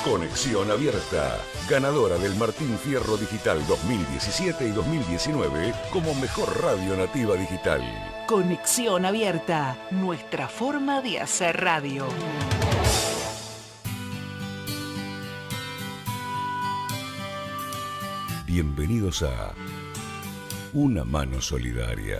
Conexión Abierta, ganadora del Martín Fierro Digital 2017 y 2019 como mejor radio nativa digital. Conexión Abierta, nuestra forma de hacer radio. Bienvenidos a Una Mano Solidaria.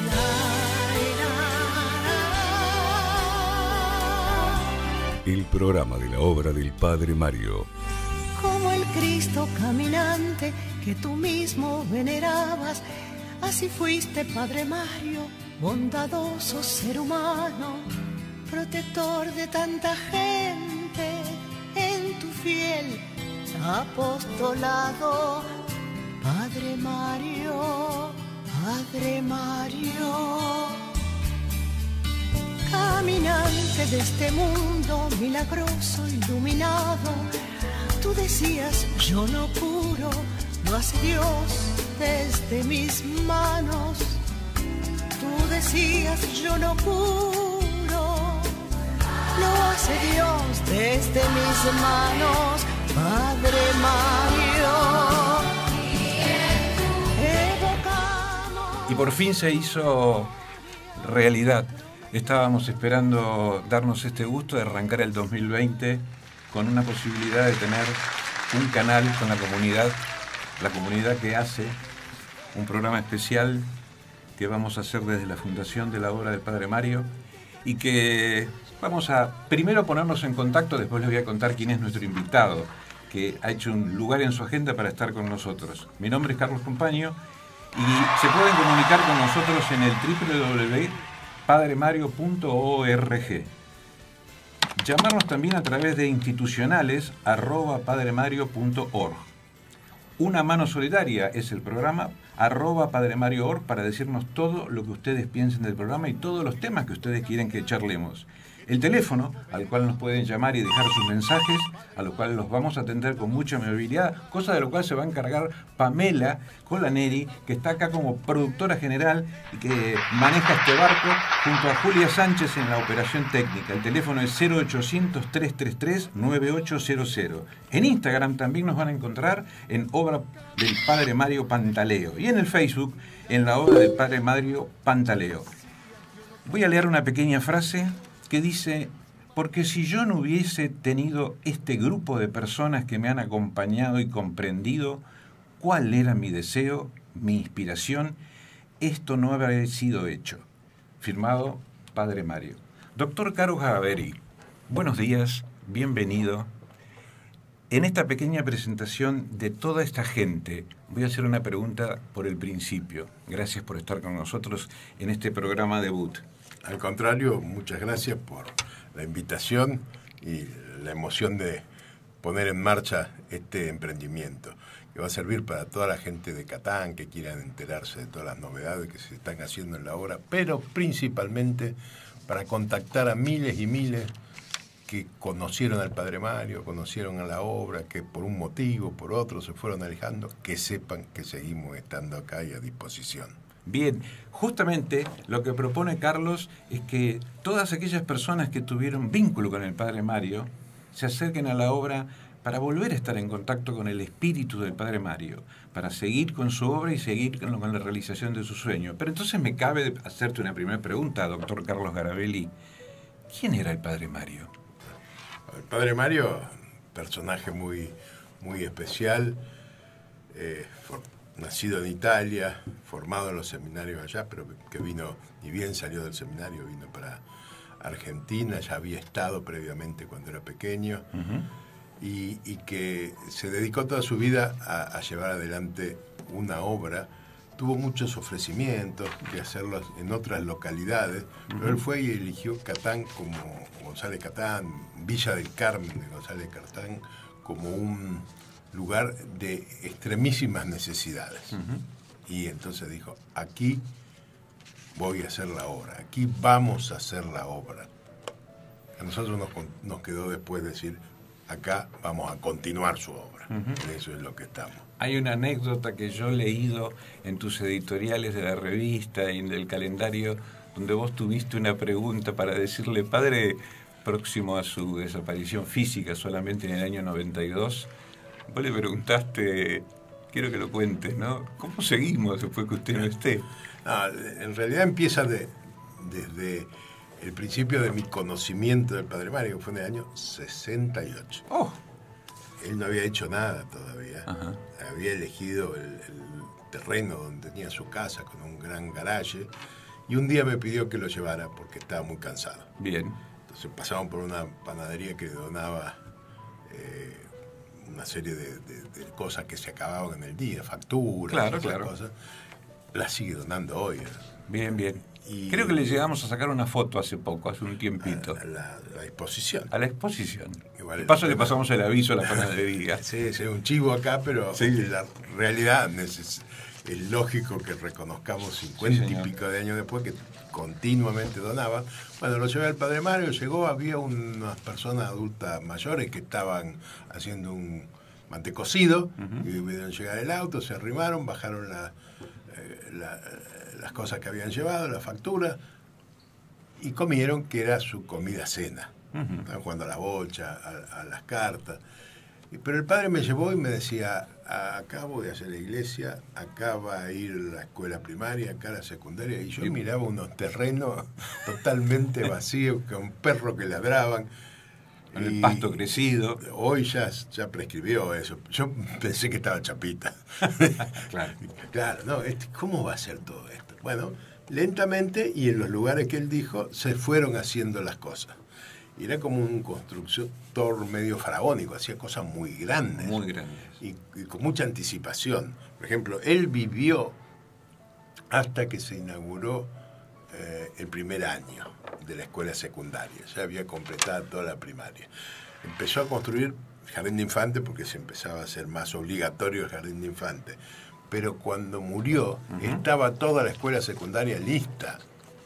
El programa de la obra del Padre Mario. Como el Cristo caminante que tú mismo venerabas, así fuiste, Padre Mario, bondadoso ser humano, protector de tanta gente en tu fiel apostolado. Padre Mario, Padre Mario, caminante de este mundo milagroso, iluminado, tú decías, yo no curo, lo hace Dios desde mis manos. Tú decías, yo no curo, lo hace Dios desde mis manos. Padre Mario, evocamos. Y por fin se hizo realidad. Estábamos esperando darnos este gusto de arrancar el 2020 con una posibilidad de tener un canal con la comunidad que hace un programa especial que vamos a hacer desde la Fundación de la Obra del Padre Mario y que vamos a primero ponernos en contacto, después les voy a contar quién es nuestro invitado, que ha hecho un lugar en su agenda para estar con nosotros. Mi nombre es Carlos Compaño y se pueden comunicar con nosotros en el www.padremario.org. Llamarnos también a través de institucionales @padremario.org. Una Mano Solidaria es el programa @padremario.org para decirnos todo lo que ustedes piensen del programa y todos los temas que ustedes quieren que charlemos. El teléfono al cual nos pueden llamar y dejar sus mensajes, a los cuales los vamos a atender con mucha amabilidad, cosa de lo cual se va a encargar Pamela Colaneri, que está acá como productora general y que maneja este barco junto a Julia Sánchez en la operación técnica. El teléfono es 0800-333-9800. En Instagram también nos van a encontrar en Obra del Padre Mario Pantaleo y en el Facebook en la Obra del Padre Mario Pantaleo. Voy a leer una pequeña frase que dice: porque si yo no hubiese tenido este grupo de personas que me han acompañado y comprendido cuál era mi deseo, mi inspiración, esto no habría sido hecho. Firmado Padre Mario. Doctor Caro Javeri, buenos días, bienvenido. En esta pequeña presentación de toda esta gente, voy a hacer una pregunta por el principio. Gracias por estar con nosotros en este programa debut. Al contrario, muchas gracias por la invitación y la emoción de poner en marcha este emprendimiento, que va a servir para toda la gente de Catán que quieran enterarse de todas las novedades que se están haciendo en la obra, pero principalmente para contactar a miles y miles que conocieron al Padre Mario, conocieron a la obra, que por un motivo, por otro, se fueron alejando, que sepan que seguimos estando acá y a disposición. Bien, justamente lo que propone Carlos es que todas aquellas personas que tuvieron vínculo con el Padre Mario se acerquen a la obra para volver a estar en contacto con el espíritu del Padre Mario, para seguir con su obra y seguir con la realización de su sueño. Pero entonces me cabe hacerte una primera pregunta, doctor Carlos Garabelli. ¿Quién era el Padre Mario? El Padre Mario, personaje muy, muy especial, nacido en Italia, formado en los seminarios allá, pero que vino, y bien salió del seminario, vino para Argentina, ya había estado previamente cuando era pequeño, y que se dedicó toda su vida a llevar adelante una obra. Tuvo muchos ofrecimientos de hacerlo en otras localidades, pero él fue y eligió Catán como González Catán, Villa del Carmen de González Catán, como un lugar de extremísimas necesidades. Y entonces dijo, aquí voy a hacer la obra, aquí vamos a hacer la obra. A nosotros nos quedó después decir, acá vamos a continuar su obra. En eso es lo que estamos. Hay una anécdota que yo he leído en tus editoriales de la revista y del calendario, donde vos tuviste una pregunta para decirle, padre, próximo a su desaparición física solamente en el año 92, vos le preguntaste, quiero que lo cuentes, ¿no? ¿Cómo seguimos después que usted no esté? No, en realidad empieza desde el principio de mi conocimiento del Padre Mario, que fue en el año 68. ¡Oh! Él no había hecho nada todavía. Ajá. Había elegido el terreno donde tenía su casa con un gran garaje y un día me pidió que lo llevara porque estaba muy cansado. Bien. Entonces pasamos por una panadería que donaba una serie de cosas que se acababan en el día, facturas, Claro. cosas. Las sigue donando hoy. Bien. Y creo que le llegamos a sacar una foto hace poco, hace un tiempito. A la exposición. A la exposición. Igual De paso el le tema- pasamos el aviso a la panadería. Sí, es un chivo acá, pero Sí. la realidad es lógico que reconozcamos 50 Sí, y señor. pico de años después que continuamente donaban. Bueno, lo llevé al Padre Mario, llegó, había unas personas adultas mayores que estaban haciendo un mantecocido, y vieron llegar el auto, se arrimaron, bajaron las cosas que habían llevado, la factura, y comieron, que era su comida cena. Estaban jugando a la bocha, a las cartas. Pero el padre me llevó y me decía, acá voy a hacer la iglesia, acá va a ir la escuela primaria, acá la secundaria, y yo miraba unos terrenos totalmente vacíos, con perros que ladraban. Con el pasto crecido. Hoy ya prescribió eso. Yo pensé que estaba chapita. Claro. Claro, no, ¿cómo va a ser todo esto? Bueno, lentamente y en los lugares que él dijo, se fueron haciendo las cosas. Y era como un constructor medio faraónico, hacía cosas muy grandes. Muy grandes. Y con mucha anticipación. Por ejemplo, él vivió hasta que se inauguró el primer año de la escuela secundaria. Ya había completado toda la primaria. Empezó a construir jardín de infantes porque se empezaba a hacer más obligatorio el jardín de infantes. Pero cuando murió, estaba toda la escuela secundaria lista.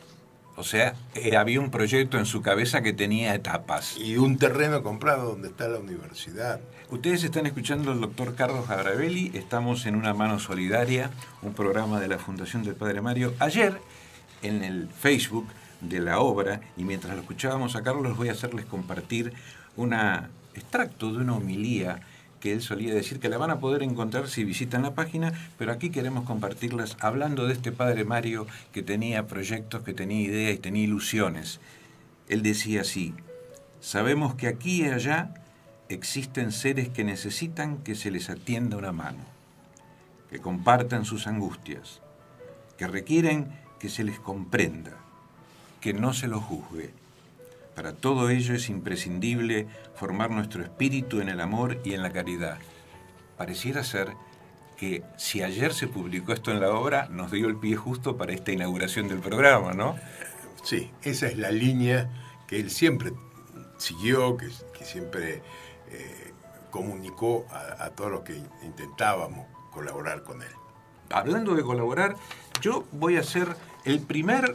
O sea, había un proyecto en su cabeza que tenía etapas. Y un terreno comprado donde está la universidad. Ustedes están escuchando al doctor Carlos Abravelli, estamos en Una Mano Solidaria, un programa de la Fundación del Padre Mario. Ayer, en el Facebook de la obra, y mientras lo escuchábamos a Carlos, voy a hacerles compartir un extracto de una homilía que él solía decir, que la van a poder encontrar si visitan la página, pero aquí queremos compartirlas hablando de este Padre Mario que tenía proyectos, que tenía ideas y tenía ilusiones. Él decía así: sabemos que aquí y allá existen seres que necesitan que se les atienda una mano, que compartan sus angustias, que requieren que se les comprenda, que no se los juzgue. Para todo ello es imprescindible formar nuestro espíritu en el amor y en la caridad. Pareciera ser que si ayer se publicó esto en la obra, nos dio el pie justo para esta inauguración del programa, ¿no? Sí, esa es la línea que él siempre siguió, que siempre comunicó a todos los que intentábamos colaborar con él. Hablando de colaborar, yo voy a hacer el primer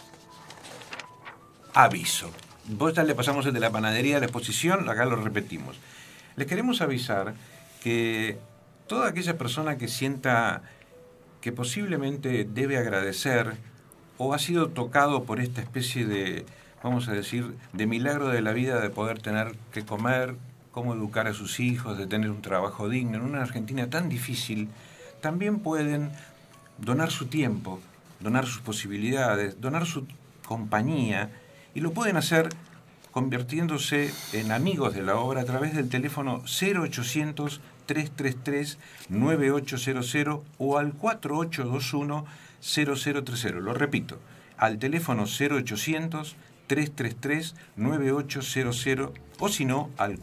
aviso. Vos ya le pasamos el de la panadería a la exposición, acá lo repetimos. Les queremos avisar que toda aquella persona que sienta que posiblemente debe agradecer o ha sido tocado por esta especie de, vamos a decir, de milagro de la vida, de poder tener que comer, cómo educar a sus hijos, de tener un trabajo digno en una Argentina tan difícil, también pueden donar su tiempo, donar sus posibilidades, donar su compañía, y lo pueden hacer convirtiéndose en amigos de la obra a través del teléfono 0800-333-9800 o al 4821-0030. Lo repito, al teléfono 0800-333-9800 o si no, al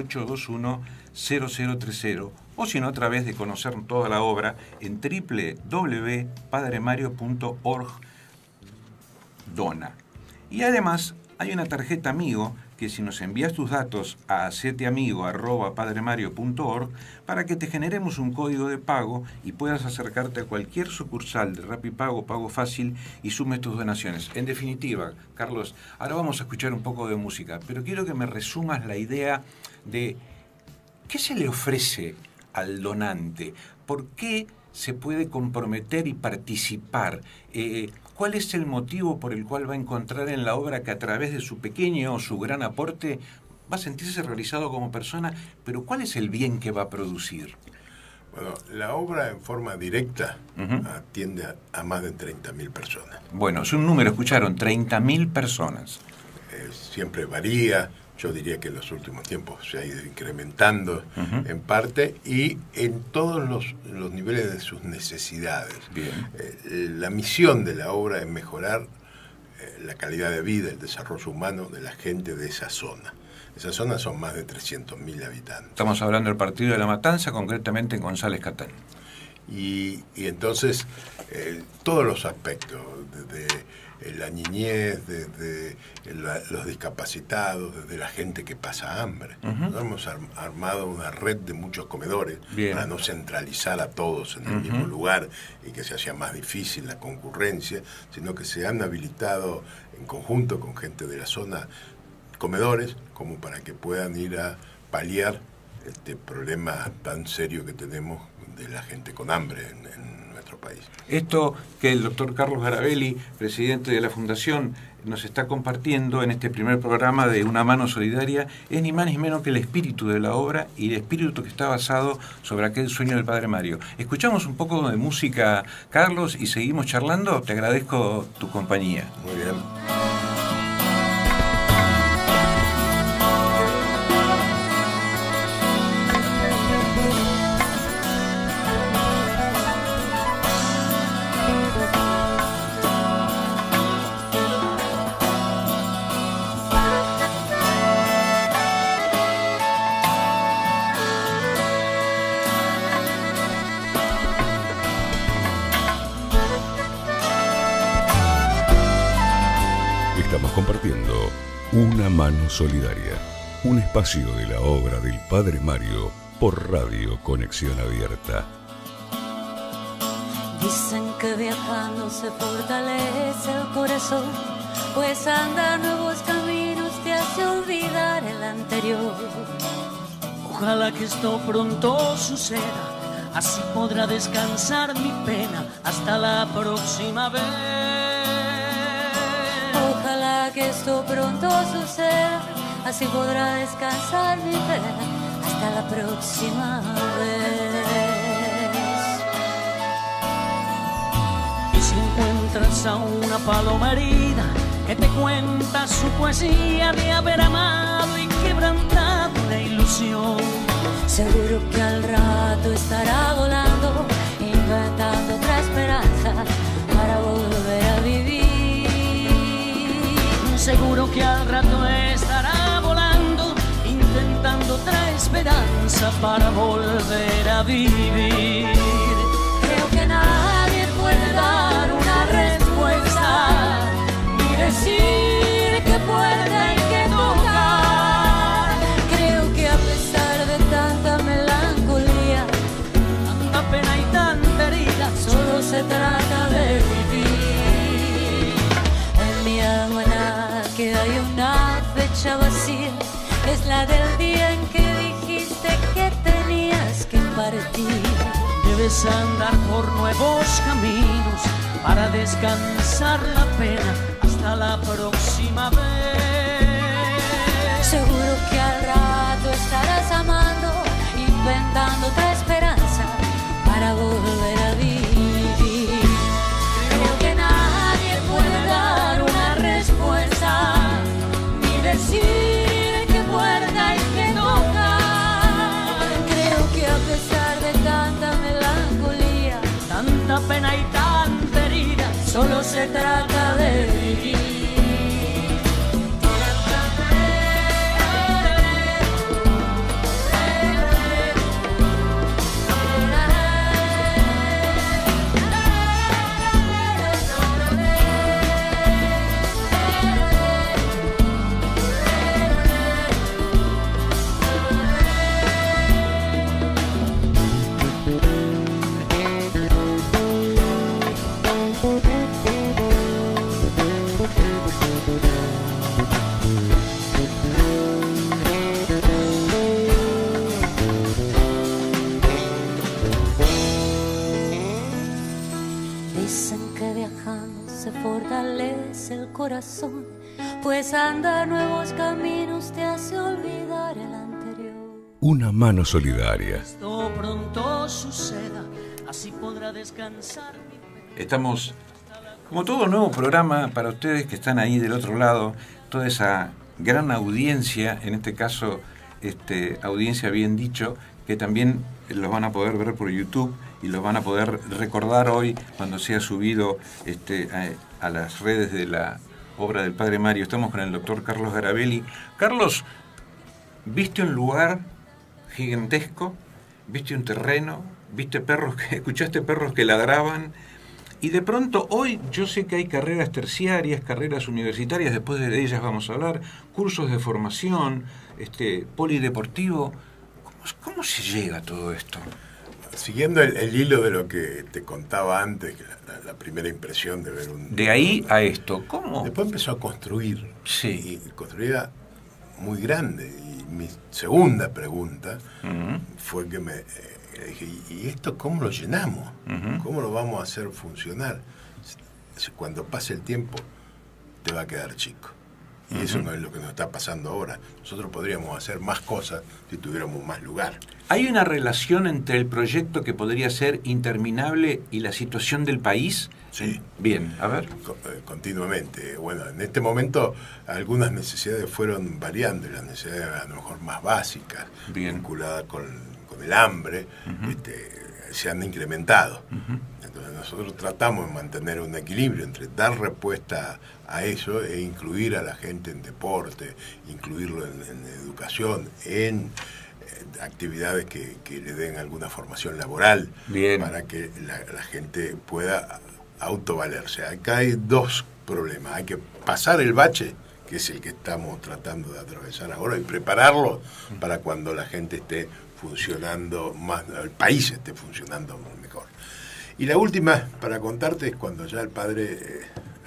4821-0030 o si no, a través de conocer toda la obra en www.padremario.org dona. Y además hay una tarjeta amigo que si nos envías tus datos a seteamigo@padremario.org para que te generemos un código de pago y puedas acercarte a cualquier sucursal de Rapipago, Pago Fácil y sumes tus donaciones. En definitiva, Carlos, ahora vamos a escuchar un poco de música, pero quiero que me resumas la idea de qué se le ofrece al donante, por qué se puede comprometer y participar. ¿Cuál es el motivo por el cual va a encontrar en la obra que a través de su pequeño o su gran aporte va a sentirse realizado como persona, pero cuál es el bien que va a producir? Bueno, la obra en forma directa atiende a más de 30.000 personas. Bueno, es un número, escucharon, 30.000 personas. Siempre varía, yo diría que en los últimos tiempos se ha ido incrementando en parte y en todos los niveles de sus necesidades. Bien. La misión de la obra es mejorar la calidad de vida, el desarrollo humano de la gente de esa zona. Esa zona son más de 300.000 habitantes. Estamos hablando del partido de La Matanza, concretamente en González Catán. Y entonces todos los aspectos, desde la niñez, desde los discapacitados, desde la gente que pasa hambre. Nosotros hemos armado una red de muchos comedores para no centralizar a todos en el mismo lugar y que se hacía más difícil la concurrencia, sino que se han habilitado en conjunto con gente de la zona comedores como para que puedan ir a paliar este problema tan serio que tenemos de la gente con hambre en nuestro país. Esto que el doctor Carlos Garabelli, presidente de la Fundación, nos está compartiendo en este primer programa de Una Mano Solidaria, es ni más ni menos que el espíritu de la obra y el espíritu que está basado sobre aquel sueño del Padre Mario. Escuchamos un poco de música, Carlos, y seguimos charlando. Te agradezco tu compañía. Muy bien. Compartiendo Una Mano Solidaria, un espacio de la obra del Padre Mario por Radio Conexión Abierta. Dicen que viajando se fortalece el corazón, pues andar nuevos caminos te hace olvidar el anterior. Ojalá que esto pronto suceda, así podrá descansar mi pena hasta la próxima vez. Ojalá que esto pronto suceda, así podrá descansar mi pena hasta la próxima vez. Y si encuentras a una paloma herida que te cuenta su poesía de haber amado y quebrantado una ilusión, seguro que al rato estará volando, inventando otra esperanza para volver a vivir. Seguro que al rato estará volando, intentando otra esperanza para volver a vivir. Creo que nadie puede dar una respuesta, ni decir qué puerta hay que tocar. Creo que a pesar de tanta melancolía, tanta pena y tanta herida, solo se trata de vivir. En mi almanaque que hay una fecha vacía, es la del día en que dijiste que tenías que partir. Debes andar por nuevos caminos para descansar la pena hasta la próxima vez. Seguro que al rato estarás amando, inventando otra esperanza para volver a vivir. Creo que nadie puede dar una respuesta, ni decir qué puerta hay que tocar. Creo que a pesar de tanta melancolía, tanta pena y tanta herida, solo se trata de vivir. corazón, pues andar nuevos caminos te hace olvidar el anterior. Una mano solidaria. Esto pronto suceda, así podrá descansar mi fe. Estamos, como todo nuevo programa, para ustedes que están ahí del otro lado, toda esa gran audiencia, en este caso, audiencia bien dicho, que también los van a poder ver por YouTube y los van a poder recordar hoy cuando sea subido a las redes de la obra del Padre Mario. Estamos con el doctor Carlos Garabelli. Carlos, ¿viste un lugar gigantesco? ¿Viste un terreno? ¿Viste escuchaste perros que ladraban? Y de pronto hoy yo sé que hay carreras terciarias, carreras universitarias, después de ellas vamos a hablar, cursos de formación, polideportivo. ¿Cómo se llega a todo esto? Siguiendo el hilo de lo que te contaba antes, la primera impresión de ver un... De ahí a esto, ¿cómo? Después empezó a construir. Sí. Y construía muy grande. Y mi segunda pregunta fue que me dije, ¿y esto cómo lo llenamos? ¿Cómo lo vamos a hacer funcionar? Cuando pase el tiempo, te va a quedar chico. Y eso no es lo que nos está pasando ahora. Nosotros podríamos hacer más cosas si tuviéramos más lugar. ¿Hay una relación entre el proyecto que podría ser interminable y la situación del país? Sí. Bien, a ver. Continuamente. Bueno, en este momento algunas necesidades fueron variando, las necesidades a lo mejor más básicas, vinculadas con el hambre, se han incrementado. Entonces nosotros tratamos de mantener un equilibrio entre dar respuesta a eso e incluir a la gente en deporte, incluirlo en educación, en actividades que le den alguna formación laboral. Bien. Para que la gente pueda autovalerse. Acá hay dos problemas. Hay que pasar el bache, que es el que estamos tratando de atravesar ahora, y prepararlo para cuando la gente esté funcionando más, el país esté funcionando mejor. Y la última, para contarte, es cuando ya el padre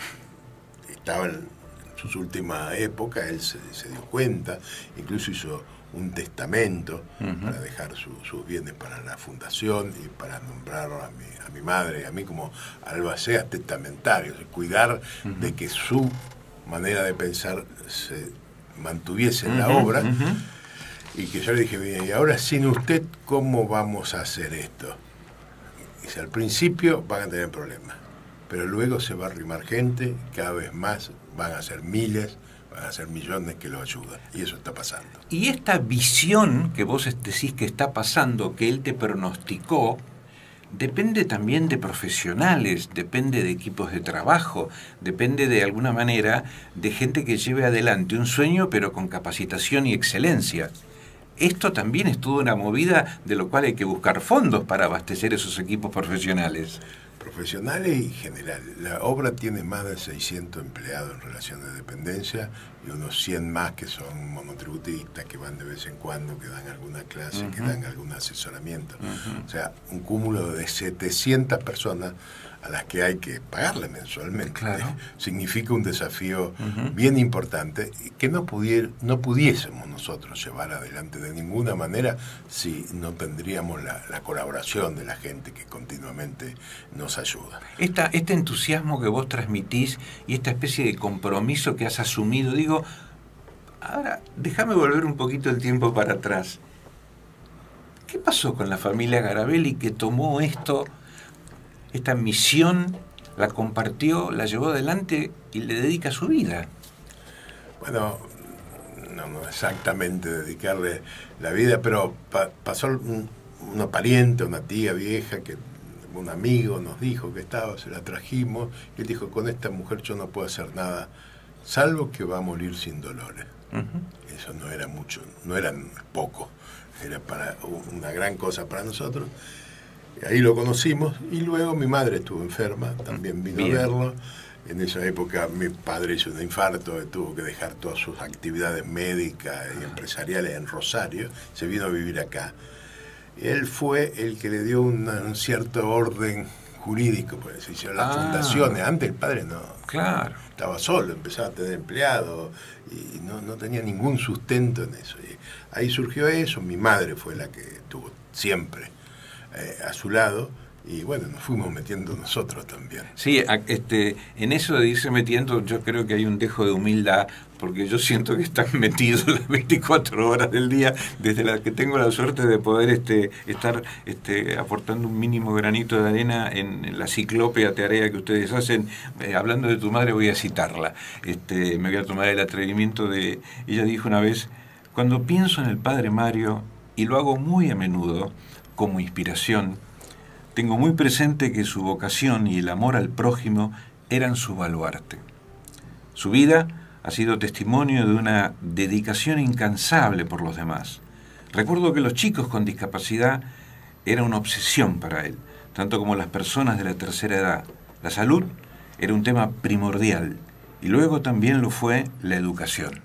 estaba en sus últimas épocas, él se dio cuenta, incluso hizo un testamento para dejar sus bienes para la fundación y para nombrar a mi madre y a mí como albaceas testamentarios, cuidar de que su manera de pensar se mantuviese en la obra. Y que yo le dije, bien, y ahora sin usted, ¿cómo vamos a hacer esto? Dice, al principio van a tener problemas, pero luego se va a arrimar gente, cada vez más, van a ser miles, van a ser millones que lo ayudan, y eso está pasando. Y esta visión que vos decís que está pasando, que él te pronosticó, depende también de profesionales, depende de equipos de trabajo, depende de alguna manera de gente que lleve adelante un sueño, pero con capacitación y excelencia. Esto también es toda una movida de lo cual hay que buscar fondos para abastecer esos equipos profesionales. Profesionales y general. La obra tiene más de 600 empleados en relación de dependencia y unos 100 más que son monotributistas, que van de vez en cuando, que dan alguna clase, que dan algún asesoramiento. O sea, un cúmulo de 700 personas a las que hay que pagarle mensualmente. Claro. Significa un desafío bien importante que no pudiésemos nosotros llevar adelante de ninguna manera si no tendríamos la colaboración de la gente que continuamente nos ayuda. Este entusiasmo que vos transmitís y esta especie de compromiso que has asumido, digo, ahora déjame volver un poquito el tiempo para atrás. ¿Qué pasó con la familia Garabelli que tomó esta misión, la compartió, la llevó adelante y le dedica su vida? Bueno, no exactamente dedicarle la vida, pero pasó una pariente, una tía vieja, que un amigo nos dijo que estaba, se la trajimos, y él dijo, con esta mujer yo no puedo hacer nada, salvo que va a morir sin dolores. Eso no era mucho, no era poco, era una gran cosa para nosotros. Ahí lo conocimos y luego mi madre estuvo enferma, también vino a verlo. En esa época mi padre hizo un infarto, tuvo que dejar todas sus actividades médicas y empresariales en Rosario, se vino a vivir acá. Él fue el que le dio un cierto orden jurídico, pues se hicieron las fundaciones. Antes el padre no, estaba solo, empezaba a tener empleados y no tenía ningún sustento en eso. Y ahí surgió eso, mi madre fue la que estuvo siempre a su lado y bueno, nos fuimos metiendo nosotros también. Sí, en eso de irse metiendo, yo creo que hay un dejo de humildad, porque yo siento que están metidos las 24 horas del día, desde la que tengo la suerte de poder estar aportando un mínimo granito de arena en la ciclópea tarea que ustedes hacen. Hablando de tu madre, voy a citarla. Me voy a tomar el atrevimiento de... Ella dijo una vez: cuando pienso en el padre Mario, y lo hago muy a menudo, como inspiración, tengo muy presente que su vocación y el amor al prójimo eran su baluarte. Su vida ha sido testimonio de una dedicación incansable por los demás. Recuerdo que los chicos con discapacidad era una obsesión para él, tanto como las personas de la tercera edad. La salud era un tema primordial, y luego también lo fue la educación.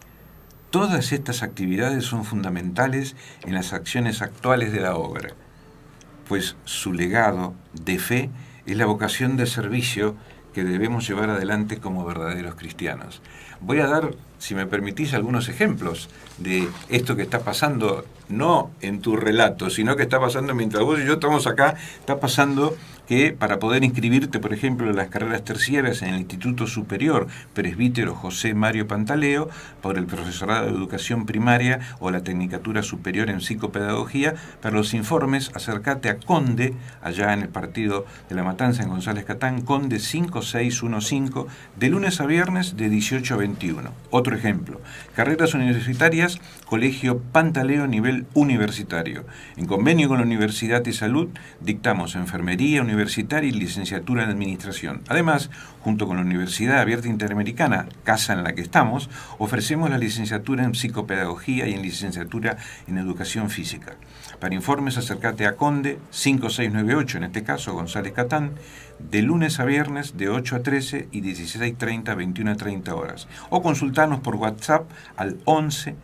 Todas estas actividades son fundamentales en las acciones actuales de la obra, pues su legado de fe es la vocación de servicio que debemos llevar adelante como verdaderos cristianos. Voy a dar, si me permitís, algunos ejemplos de esto que está pasando, no en tu relato, sino que está pasando mientras vos y yo estamos acá. Está pasando que para poder inscribirte, por ejemplo, en las carreras terciarias en el Instituto Superior Presbítero José Mario Pantaleo, por el Profesorado de Educación Primaria o la Tecnicatura Superior en Psicopedagogía, para los informes acércate a Conde, allá en el partido de La Matanza en González Catán, Conde 5615, de lunes a viernes de 18 a 21. Otro ejemplo, carreras universitarias, Colegio Pantaleo nivel universitario. En convenio con la Universidad de Salud, dictamos enfermería universitaria y licenciatura en administración. Además, junto con la Universidad Abierta Interamericana, casa en la que estamos, ofrecemos la licenciatura en psicopedagogía y en licenciatura en educación física. Para informes, acércate a Conde 5698, en este caso González Catán, de lunes a viernes de 8 a 13 y 16:30 a 21:30 horas. O consultarnos por WhatsApp al 11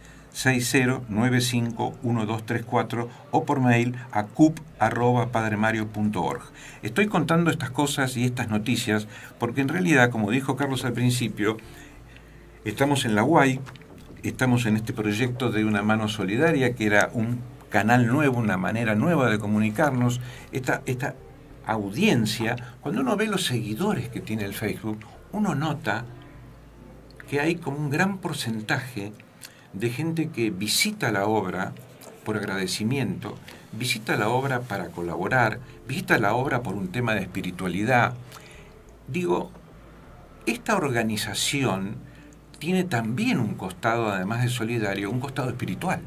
60951234 o por mail a cup@padremario.org. Estoy contando estas cosas y estas noticias porque en realidad, como dijo Carlos al principio, estamos en la UAI, estamos en este proyecto de Una Mano Solidaria, que era un canal nuevo, una manera nueva de comunicarnos. Esta audiencia, cuando uno ve los seguidores que tiene el Facebook, uno nota que hay como un gran porcentaje de gente que visita la obra por agradecimiento, visita la obra para colaborar, visita la obra por un tema de espiritualidad. Digo, esta organización tiene también un costado, además de solidario, un costado espiritual.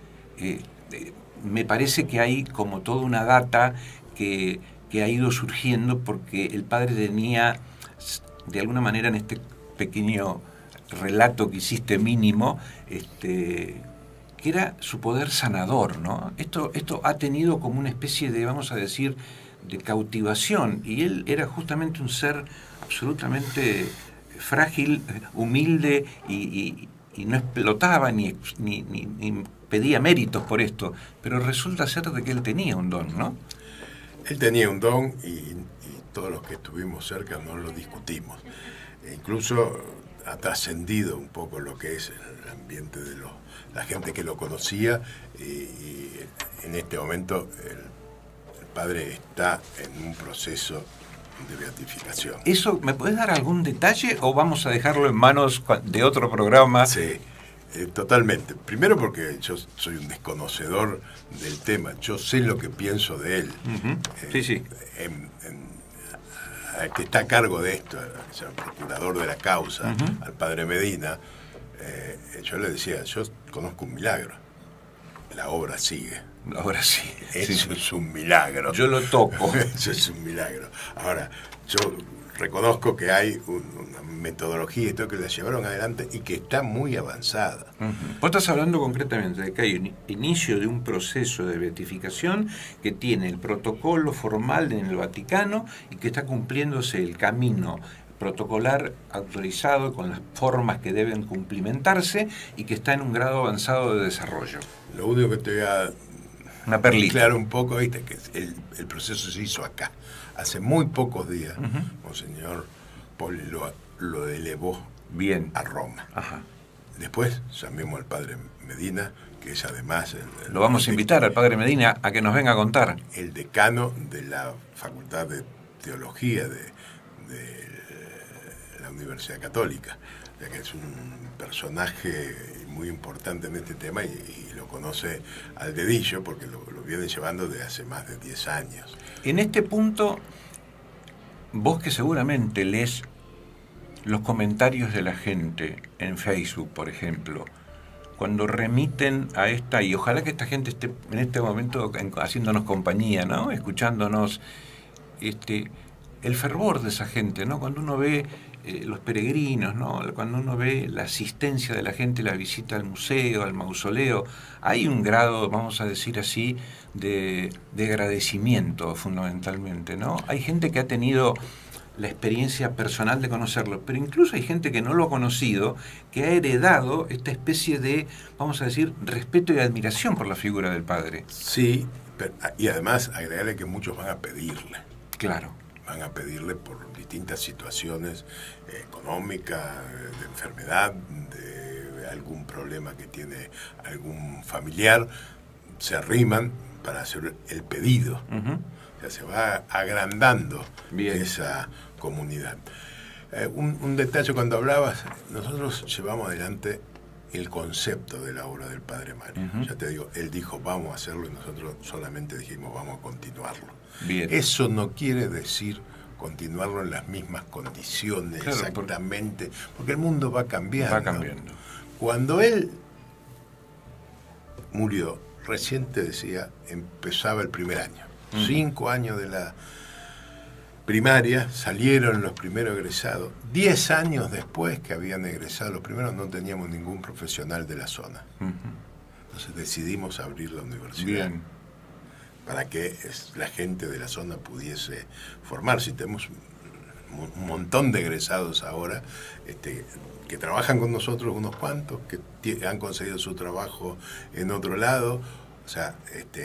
Me parece que hay como toda una data que ha ido surgiendo porque el padre tenía, de alguna manera, en este pequeño relato que hiciste mínimo, que era su poder sanador, ¿no? Esto ha tenido como una especie de, vamos a decir, de cautivación, y él era justamente un ser absolutamente frágil, humilde, y no explotaba ni pedía méritos por esto, pero resulta ser de que él tenía un don, ¿no? Él tenía un don y todos los que estuvimos cerca no lo discutimos. incluso ha trascendido un poco lo que es el ambiente de la gente que lo conocía, y en este momento el padre está en un proceso de beatificación. ¿Eso me puedes dar algún detalle o vamos a dejarlo en manos de otro programa? Sí, totalmente. Primero porque yo soy un desconocedor del tema, yo sé lo que pienso de él. Sí. Al que está a cargo de esto, el procurador de la causa, al padre Medina, yo le decía, yo conozco un milagro, la obra sigue. Ahora sí. Eso es un milagro. Yo lo toco. Eso es un milagro. Ahora, yo reconozco que hay una metodología y todo que la llevaron adelante y que está muy avanzada. Vos estás hablando concretamente de que hay un inicio de un proceso de beatificación que tiene el protocolo formal en el Vaticano y que está cumpliéndose el camino protocolar autorizado con las formas que deben cumplimentarse y que está en un grado avanzado de desarrollo. Lo único que te voy a una perlita. Claro, un poco, viste, que el proceso se hizo acá. Hace muy pocos días, Monseñor Poli lo elevó bien a Roma. Ajá. Después llamemos al padre Medina, que es además... Lo vamos a invitar al padre Medina a que nos venga a contar. El decano de la Facultad de Teología de la Universidad Católica, ya que es un personaje muy importante en este tema y lo conoce al dedillo porque lo viene llevando desde hace más de 10 años. En este punto, vos que seguramente lees los comentarios de la gente en Facebook, por ejemplo, cuando remiten a esta, y ojalá que esta gente esté en este momento haciéndonos compañía, ¿no? Escuchándonos, el fervor de esa gente, ¿no? Cuando uno ve los peregrinos, ¿no? Cuando uno ve la asistencia de la gente, la visita al museo, al mausoleo, hay un grado, vamos a decir así, de agradecimiento fundamentalmente, ¿no? Hay gente que ha tenido la experiencia personal de conocerlo, pero incluso hay gente que no lo ha conocido, que ha heredado esta especie de, vamos a decir, respeto y admiración por la figura del padre. Sí, y además agregarle que muchos van a pedirle. Claro. Van a pedirle por distintas situaciones económicas, de enfermedad, de algún problema que tiene algún familiar, se arriman para hacer el pedido. Uh-huh. O sea, se va agrandando esa comunidad. Un detalle, cuando hablabas, nosotros llevamos adelante el concepto de la obra del Padre Mario. Uh-huh. Ya te digo, él dijo, vamos a hacerlo, y nosotros solamente dijimos, vamos a continuarlo. Bien. Eso no quiere decir continuarlo en las mismas condiciones, claro, exactamente, porque el mundo va cambiando. Va cambiando. Cuando él murió, recién te decía, empezaba el primer año. 5 años de la primaria, salieron los primeros egresados. 10 años después que habían egresado los primeros, no teníamos ningún profesional de la zona. Entonces decidimos abrir la universidad. Bien. Para que la gente de la zona pudiese formarse. Y tenemos un montón de egresados ahora que trabajan con nosotros, unos cuantos, que han conseguido su trabajo en otro lado. O sea,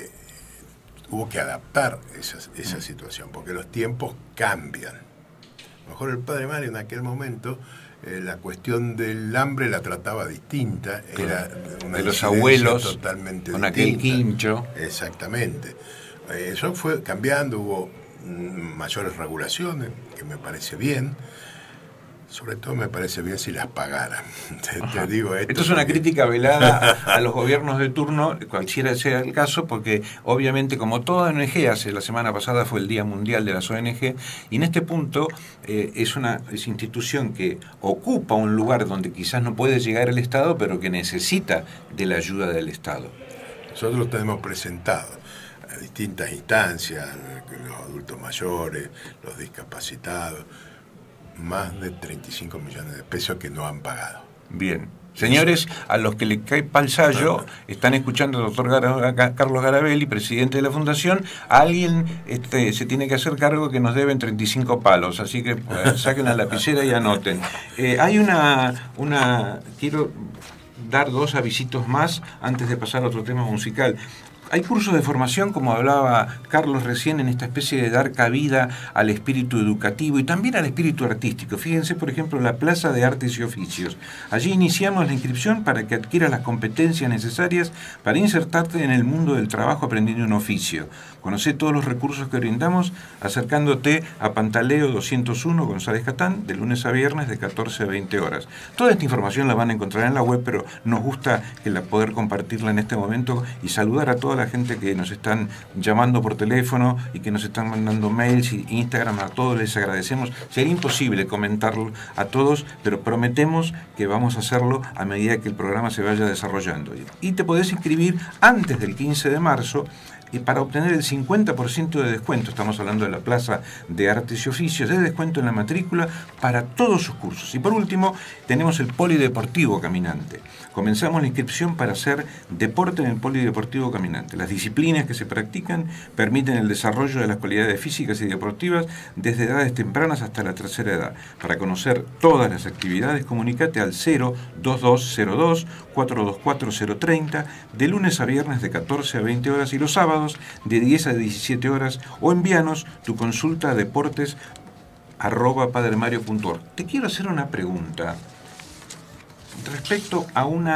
hubo que adaptar esa situación, porque los tiempos cambian. A lo mejor el Padre Mario en aquel momento, la cuestión del hambre la trataba distinta, era una de los abuelos, totalmente con distinta. Aquel quincho. Exactamente. Eso fue cambiando, hubo mayores regulaciones, que me parece bien. Sobre todo me parece bien si las pagaran. Te digo esto es una crítica velada a los gobiernos de turno, cualquiera sea el caso, porque obviamente, como toda ONG, la semana pasada fue el Día Mundial de las ONG, y en este punto es institución que ocupa un lugar donde quizás no puede llegar el Estado, pero que necesita de la ayuda del Estado. Nosotros tenemos presentado a distintas instancias, los adultos mayores, los discapacitados, más de 35 millones de pesos que no han pagado. Bien. Señores, a los que le cae pal sallo, están escuchando al doctor Carlos Garabelli, presidente de la Fundación. A alguien se tiene que hacer cargo que nos deben 35 palos, así que saquen la lapicera y anoten. Hay quiero dar 2 avisitos más antes de pasar a otro tema musical. Hay cursos de formación, como hablaba Carlos recién, en esta especie de dar cabida al espíritu educativo y también al espíritu artístico. Fíjense, por ejemplo, la Plaza de Artes y Oficios. Allí iniciamos la inscripción para que adquieras las competencias necesarias para insertarte en el mundo del trabajo aprendiendo un oficio. Conocé todos los recursos que brindamos acercándote a Pantaleo 201 González Catán, de lunes a viernes de 14 a 20 horas. Toda esta información la van a encontrar en la web, pero nos gusta poder compartirla en este momento y saludar a toda la gente que nos están llamando por teléfono y que nos están mandando mails y Instagram. A todos les agradecemos. Sería imposible comentarlo a todos, pero prometemos que vamos a hacerlo a medida que el programa se vaya desarrollando. Y te podés inscribir antes del 15 de marzo y para obtener el 50% de descuento, estamos hablando de la Plaza de Artes y Oficios, de descuento en la matrícula para todos sus cursos. Y por último, tenemos el Polideportivo Caminante. Comenzamos la inscripción para hacer deporte en el Polideportivo Caminante. Las disciplinas que se practican permiten el desarrollo de las cualidades físicas y deportivas desde edades tempranas hasta la tercera edad. Para conocer todas las actividades, comunícate al 02202 424 030 de lunes a viernes de 14 a 20 horas y los sábados de 10 a 17 horas, o envíanos tu consulta a deportes@padremario.org. Te quiero hacer una pregunta. respecto a un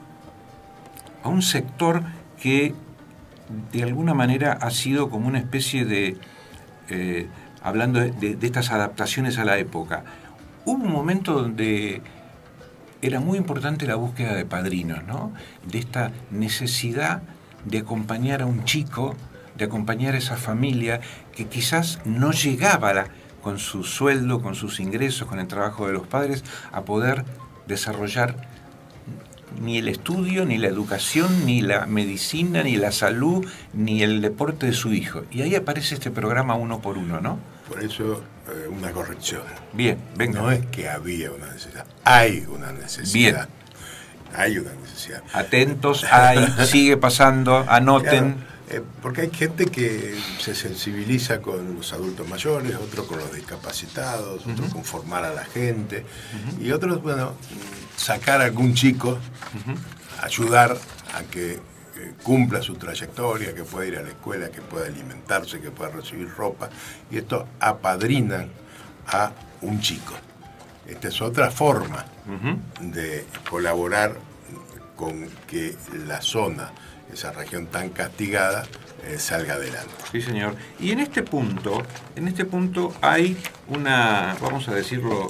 sector que de alguna manera ha sido como una especie de, hablando de estas adaptaciones a la época, hubo un momento donde era muy importante la búsqueda de padrinos, ¿no? De esta necesidad de acompañar a un chico, de acompañar a esa familia que quizás no llegaba con su sueldo, con sus ingresos, con el trabajo de los padres, a poder desarrollar ni el estudio, ni la educación, ni la medicina, ni la salud, ni el deporte de su hijo. Y ahí aparece este programa Uno por Uno, ¿no? Por eso, una corrección. Bien, venga. No es que había una necesidad, hay una necesidad. Bien. Hay una necesidad. Atentos, hay, sigue pasando, anoten. Claro, porque hay gente que se sensibiliza con los adultos mayores, otros con los discapacitados, otros con formar a la gente, y otros, bueno, sacar a algún chico, ayudar a que cumpla su trayectoria, que pueda ir a la escuela, que pueda alimentarse, que pueda recibir ropa, y esto apadrina a un chico. Esta es otra forma de colaborar con que la zona, esa región tan castigada, salga adelante. Sí, señor. Y en este punto hay una, vamos a decirlo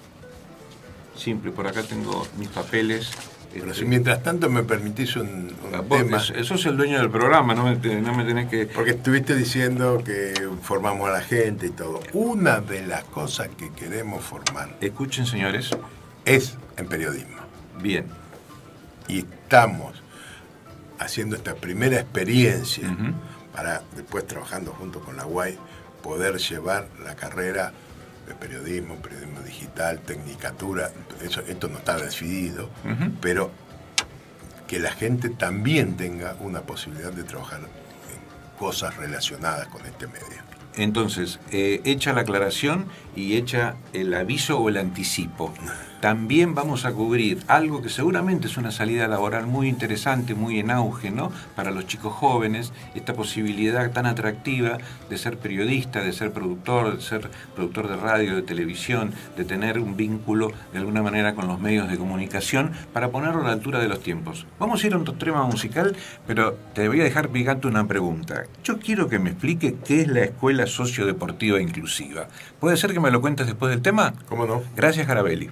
simple, por acá tengo mis papeles. Pero si mientras tanto me permitís un tema... Eso es el dueño del programa, no me tenés que... Porque estuviste diciendo que formamos a la gente y todo. Una de las cosas que queremos formar... Escuchen, señores. Es en periodismo. Bien. Y estamos haciendo esta primera experiencia para después, trabajando junto con la UAI, poder llevar la carrera de periodismo digital, tecnicatura. Esto no está decidido, pero que la gente también tenga una posibilidad de trabajar en cosas relacionadas con este medio. Entonces, hecha la aclaración y hecha el aviso o el anticipo, también vamos a cubrir algo que seguramente es una salida laboral muy interesante, muy en auge, ¿no? Para los chicos jóvenes, esta posibilidad tan atractiva de ser periodista, de ser productor de radio, de televisión, de tener un vínculo de alguna manera con los medios de comunicación, para ponerlo a la altura de los tiempos. Vamos a ir a un tema musical, pero te voy a dejar picante una pregunta. Yo quiero que me explique qué es la Escuela Sociodeportiva Inclusiva. ¿Puede ser que me lo cuentes después del tema? ¿Cómo no? Gracias, Garabelli.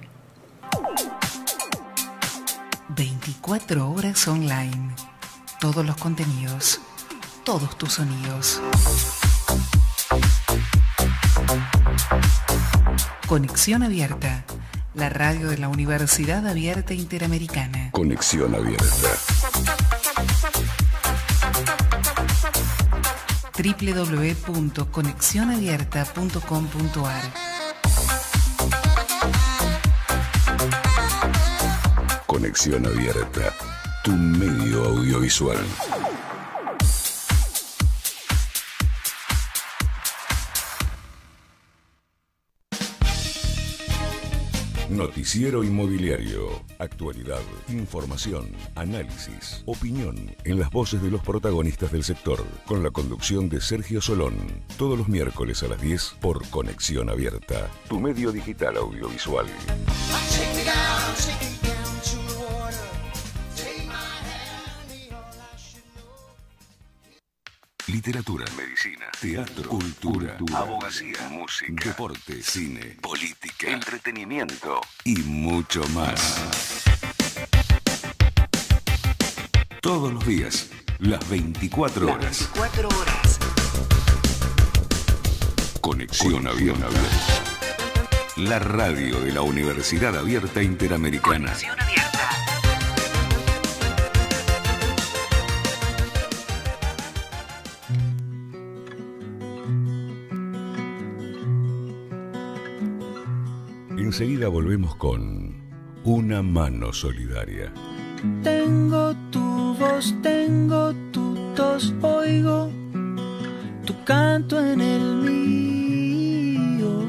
24 horas online. Todos los contenidos. Todos tus sonidos. Conexión Abierta. La radio de la Universidad Abierta Interamericana. Conexión Abierta. www.conexionabierta.com.ar. Conexión Abierta, tu medio audiovisual. Noticiero Inmobiliario. Actualidad, información, análisis, opinión en las voces de los protagonistas del sector. Con la conducción de Sergio Solón. Todos los miércoles a las 10 por Conexión Abierta. Tu medio digital audiovisual. Literatura, medicina, teatro, cultura, abogacía, música, deporte, cine, política, entretenimiento y mucho más. Todos los días, las 24 horas. 24 horas. Conexión Abierta. La radio de la Universidad Abierta Interamericana. Conexión Abierta. Enseguida volvemos con Una Mano Solidaria. Tengo tu voz, tengo tu tos, oigo tu canto en el mío.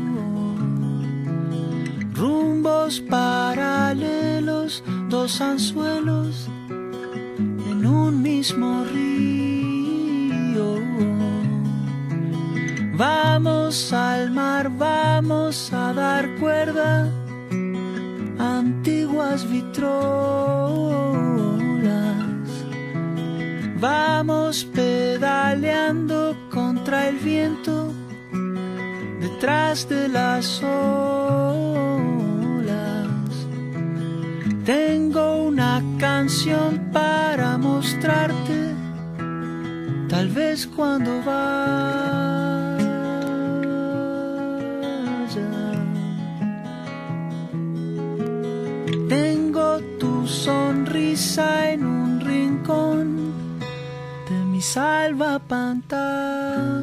Rumbos paralelos, dos anzuelos en un mismo río. Vamos al mar, vamos a dar cuerda, antiguas vitrolas. Vamos pedaleando contra el viento detrás de las olas. Tengo una canción para mostrarte, tal vez cuando vaya. Tengo tu sonrisa en un rincón de mi salvapantallas.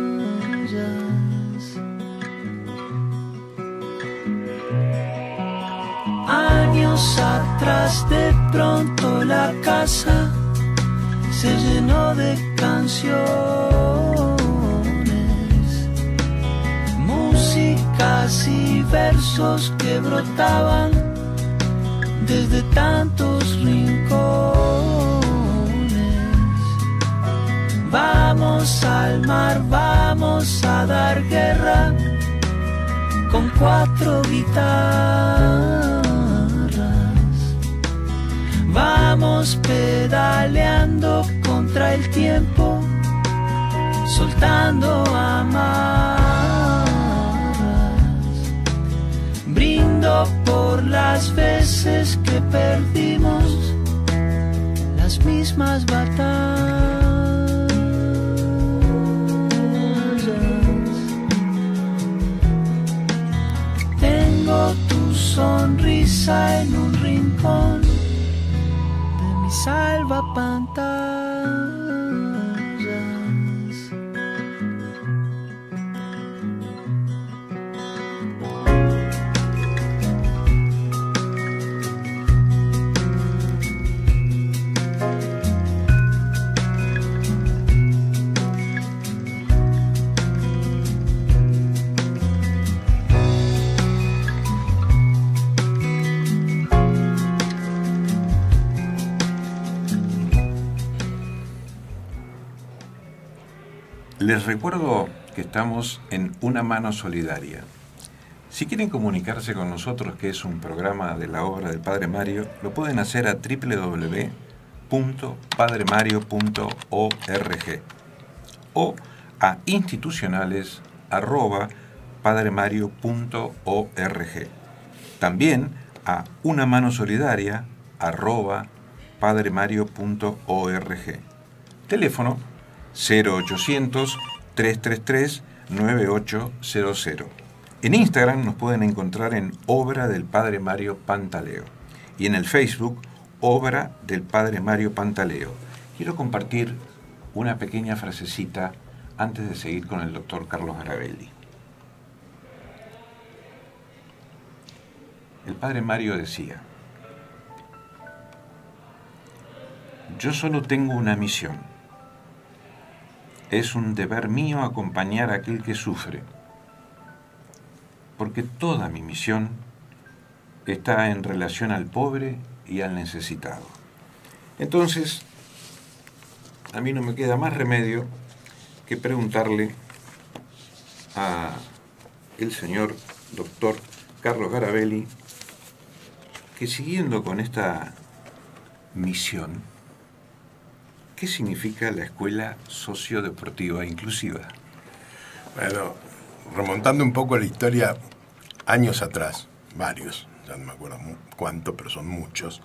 Años atrás de pronto la casa se llenó de canciones, músicas y versos que brotaban desde tantos rincones. Vamos al mar, vamos a dar guerra con 4 guitarras. Vamos pedaleando contra el tiempo, soltando amarras. Brindo por las veces que perdimos las mismas batallas. Tengo tu sonrisa en un rincón de mi salvapantallas. Les recuerdo que estamos en Una Mano Solidaria. Si quieren comunicarse con nosotros, que es un programa de la obra del Padre Mario, lo pueden hacer a www.padremario.org o a institucionales@padremario.org. También a unamanosolidaria@padremario.org. Teléfono 0800-333-9800. En Instagram nos pueden encontrar en Obra del Padre Mario Pantaleo y en el Facebook Obra del Padre Mario Pantaleo. Quiero compartir una pequeña frasecita antes de seguir con el doctor Carlos Garabelli. El Padre Mario decía: yo solo tengo una misión. Es un deber mío acompañar a aquel que sufre, porque toda mi misión está en relación al pobre y al necesitado. Entonces, a mí no me queda más remedio que preguntarle a el señor doctor Carlos Garabelli, que siguiendo con esta misión, ¿qué significa la Escuela Sociodeportiva Inclusiva? Bueno, remontando un poco la historia, años atrás, varios, ya no me acuerdo cuántos, pero son muchos.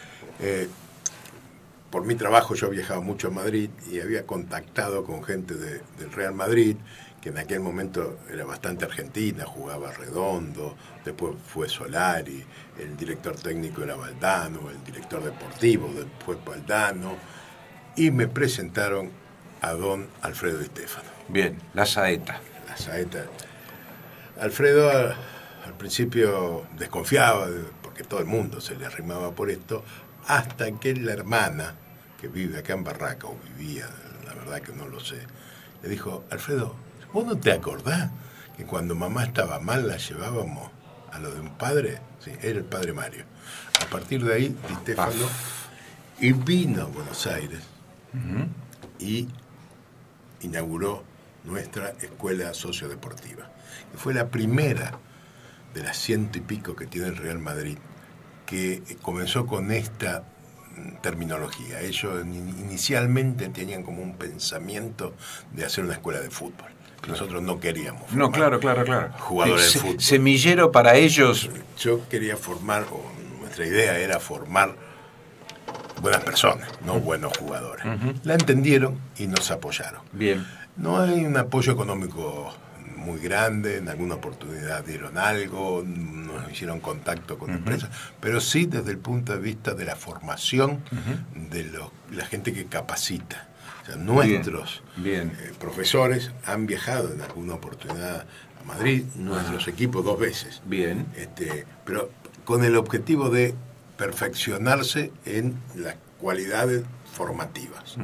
Por mi trabajo yo viajaba mucho a Madrid y había contactado con gente del Real Madrid, que en aquel momento era bastante argentina, jugaba Redondo, después fue Solari, el director técnico era Valdano, el director deportivo después Valdano, y me presentaron a don Alfredo Di Stefano. Bien, la saeta. La saeta. Alfredo al principio desconfiaba, porque todo el mundo se le arrimaba por esto, hasta que la hermana, que vive acá en Barraca, o vivía, la verdad que no lo sé, le dijo: Alfredo, ¿vos no te acordás que cuando mamá estaba mal la llevábamos a lo de un padre? Sí, era el Padre Mario. A partir de ahí, Di Stefano y vino a Buenos Aires y inauguró nuestra escuela sociodeportiva, que fue la primera de las 100 y pico que tiene el Real Madrid que comenzó con esta terminología. Ellos inicialmente tenían como un pensamiento de hacer una escuela de fútbol. Nosotros no queríamos No, claro. jugadores de fútbol. Semillero para ellos. Yo quería formar, o nuestra idea era formar buenas personas, no buenos jugadores. La entendieron y nos apoyaron. Bien. No hay un apoyo económico muy grande, en alguna oportunidad dieron algo, nos hicieron contacto con empresas, pero sí desde el punto de vista de la formación de la gente que capacita. O sea, nuestros profesores han viajado en alguna oportunidad a Madrid, nuestros equipos 2 veces. Bien. Pero con el objetivo de perfeccionarse en las cualidades formativas.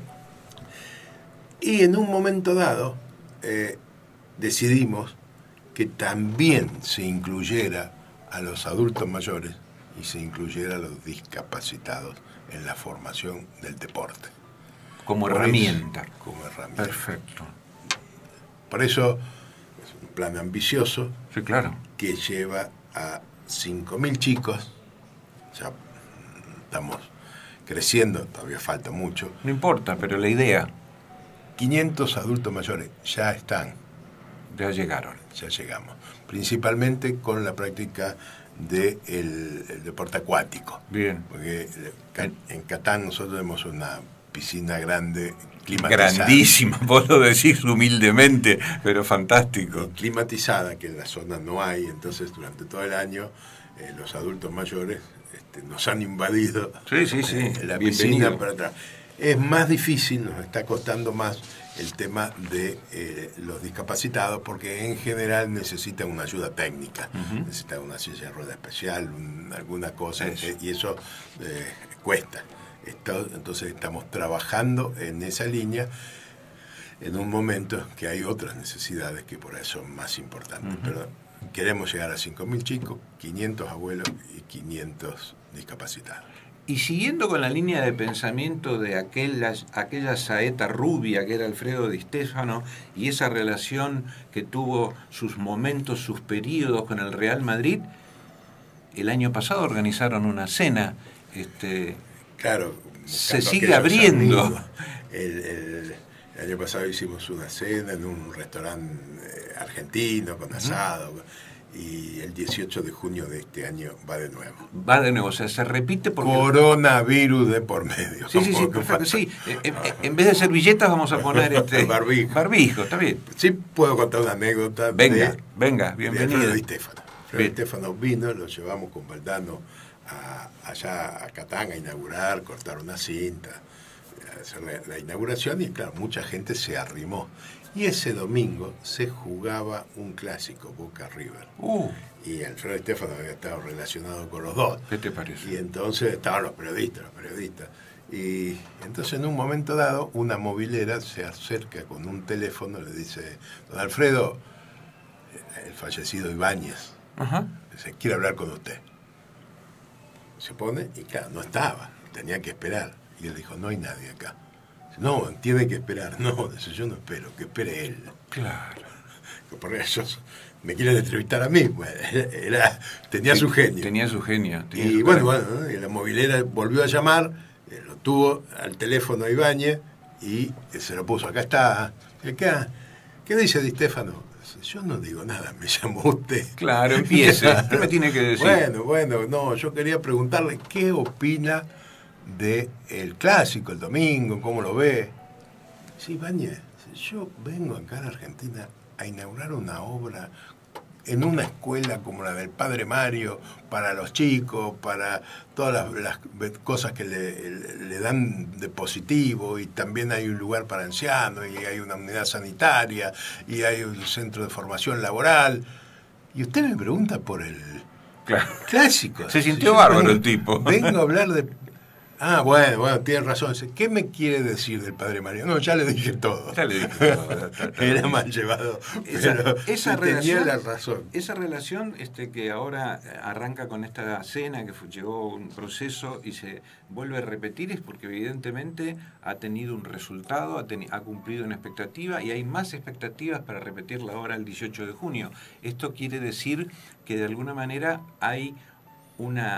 Y en un momento dado decidimos que también se incluyera a los adultos mayores y se incluyera a los discapacitados en la formación del deporte. Como herramienta. Como herramienta. Perfecto. Por eso es un plan ambicioso. Sí, claro. Que lleva a 5.000 chicos. Ya estamos creciendo, todavía falta mucho. No importa, pero la idea. 500 adultos mayores ya están. Ya llegaron. Ya llegamos. Principalmente con la práctica del deporte acuático. Bien. Porque en Catán nosotros tenemos una piscina grande, climatizada. Grandísima, vos lo decís humildemente, pero fantástico. Climatizada, que en la zona no hay, entonces durante todo el año los adultos mayores nos han invadido la piscina para atrás. Es más difícil, nos está costando más el tema de los discapacitados, porque en general necesitan una ayuda técnica, necesitan una silla de rueda especial, alguna cosa, y eso cuesta. Entonces estamos trabajando en esa línea en un momento que hay otras necesidades que por eso son más importantes. Pero queremos llegar a 5.000 chicos, 500 abuelos y 500 discapacitados. Y siguiendo con la línea de pensamiento de aquella saeta rubia que era Alfredo Di Stéfano y esa relación que tuvo sus momentos, sus periodos con el Real Madrid, el año pasado organizaron una cena. Claro. Se sigue abriendo. El año pasado hicimos una cena en un restaurante argentino con asado. Y el 18 de junio de este año va de nuevo. Va de nuevo, o sea, se repite porque... Coronavirus de por medio. Sí, perfecto, sí. En vez de servilletas vamos a poner barbijo. Barbijo, está bien. Sí, puedo contar una anécdota. Venga, bienvenido. Alfredo Di Stéfano. Alfredo Di Stéfano vino, lo llevamos con Valdano allá a Catán a inaugurar, cortar una cinta, hacer la inauguración, y claro, mucha gente se arrimó. Y ese domingo se jugaba un clásico, Boca River. Y Alfredo Di Stéfano había estado relacionado con los dos. ¿Qué te parece? Y entonces estaban los periodistas. Y entonces en un momento dado, una movilera se acerca con un teléfono, le dice: don Alfredo, el fallecido Ibáñez, dice, quiere hablar con usted. Se pone y claro, no estaba, tenía que esperar. Y él dijo: no hay nadie acá. No, tiene que esperar. No, dice, yo no espero, que espere él. Claro. Porque ellos me quieren entrevistar a mí. Bueno, tenía su genio. Tenía su genio. Y bueno, y la movilera volvió a llamar, lo tuvo al teléfono a Ibáñez y se lo puso. Acá está. ¿Qué dice Di Stéfano? Yo no digo nada, me llamó usted. Claro, empiece. ¿Qué me tiene que decir? Bueno, no, yo quería preguntarle qué opina del clásico el domingo, cómo lo ve. Sí, Bañez, yo vengo acá a la Argentina a inaugurar una obra en una escuela como la del Padre Mario, para los chicos, para todas las cosas que le dan de positivo, y también hay un lugar para ancianos, y hay una unidad sanitaria, y hay un centro de formación laboral. Y usted me pregunta por el clásico. Se sintió bárbaro el tipo. Vengo a hablar de... bueno, tiene razón. ¿Qué me quiere decir del Padre Mario? No, ya le dije todo. Era mal llevado, pero esa tenía la razón. Esa relación que ahora arranca con esta cena, que llegó un proceso y se vuelve a repetir, es porque evidentemente ha tenido un resultado, ha cumplido una expectativa, y hay más expectativas para repetirla ahora el 18 de junio. Esto quiere decir que de alguna manera hay una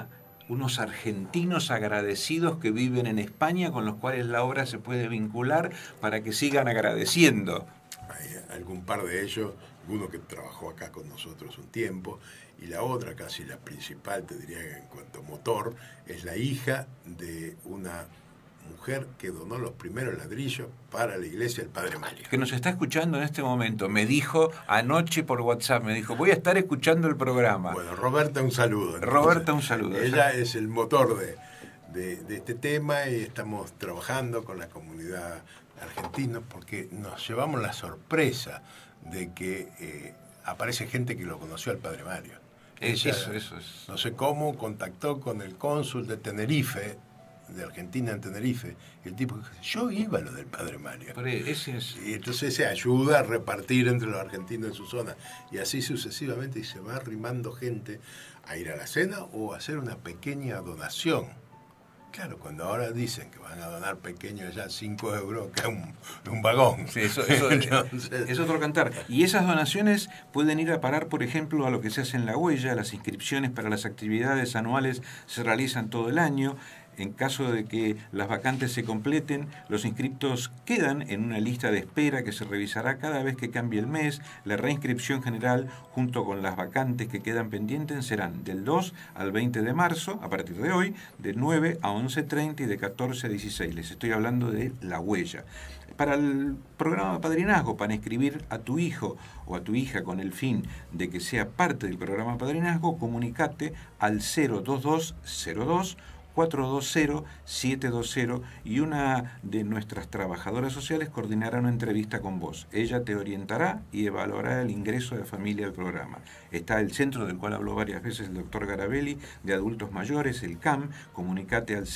unos argentinos agradecidos que viven en España, con los cuales la obra se puede vincular para que sigan agradeciendo. Hay algún par de ellos, uno que trabajó acá con nosotros un tiempo, y la otra, casi la principal, te diría que en cuanto a motor, es la hija de una mujer que donó los primeros ladrillos para la iglesia del Padre Mario. Que nos está escuchando en este momento. Me dijo anoche por WhatsApp, me dijo, voy a estar escuchando el programa. Bueno, Roberta, un saludo. Entonces, Roberta, un saludo. Ella es el motor de este tema y estamos trabajando con la comunidad argentina porque nos llevamos la sorpresa de que aparece gente que lo conoció al Padre Mario. Ella, eso es. No sé cómo, contactó con el cónsul de Tenerife, de Argentina en Tenerife, y el tipo dijo, yo iba a lo del Padre Mario. Y entonces se ayuda a repartir entre los argentinos en su zona, y así sucesivamente, y se va arrimando gente a ir a la cena o a hacer una pequeña donación. Claro, cuando ahora dicen que van a donar pequeños ya 5 euros, que es un vagón. Sí, eso es otro cantar. Y esas donaciones pueden ir a parar, por ejemplo, a lo que se hace en La Huella. Las inscripciones para las actividades anuales se realizan todo el año. En caso de que las vacantes se completen, los inscriptos quedan en una lista de espera que se revisará cada vez que cambie el mes. La reinscripción general, junto con las vacantes que quedan pendientes, serán del 2 al 20 de marzo, a partir de hoy, de 9 a 11:30 y de 14 a 16. Les estoy hablando de La Huella. Para el programa de padrinazgo, para inscribir a tu hijo o a tu hija con el fin de que sea parte del programa de padrinazgo, comunicate al 02202 420-720 y una de nuestras trabajadoras sociales coordinará una entrevista con vos. Ella te orientará y evaluará el ingreso de familia al programa. Está el centro del cual habló varias veces el doctor Garabelli, de adultos mayores, el CAM. Comunicate al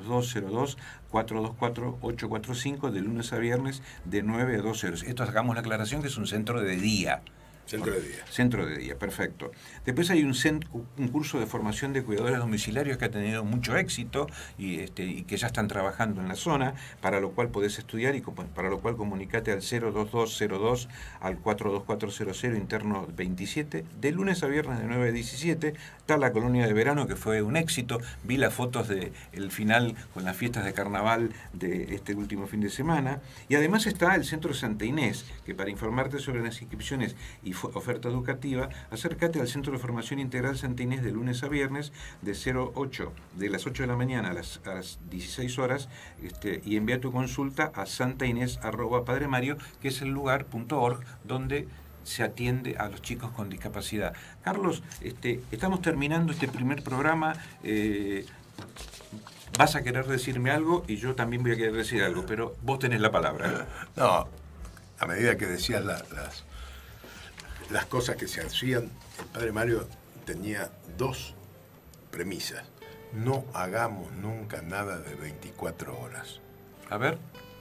02202-424-845 de lunes a viernes de 9 a 12 horas. Esto hagamos la aclaración que es un centro de día. Centro de día. Centro de día, perfecto. Después hay un curso de formación de cuidadores domiciliarios que ha tenido mucho éxito y que ya están trabajando en la zona, para lo cual podés estudiar y para lo cual comunicate al 02202 al 42400 interno 27, de lunes a viernes de 9 a 17. Está la colonia de verano, que fue un éxito. Vi las fotos del final con las fiestas de carnaval de este último fin de semana. Y además está el Centro Santa Inés, que para informarte sobre las inscripciones y oferta educativa, acércate al Centro de Formación Integral Santa Inés de lunes a viernes de las 8 de la mañana a las 16 horas y envía tu consulta a santainés@padremario, que es el lugar.org donde se atiende a los chicos con discapacidad. Carlos, estamos terminando este primer programa. Vas a querer decirme algo y yo también voy a querer decir algo, pero vos tenés la palabra. No, a medida que decías las cosas que se hacían, el Padre Mario tenía 2 premisas. No hagamos nunca nada de 24 horas. A ver.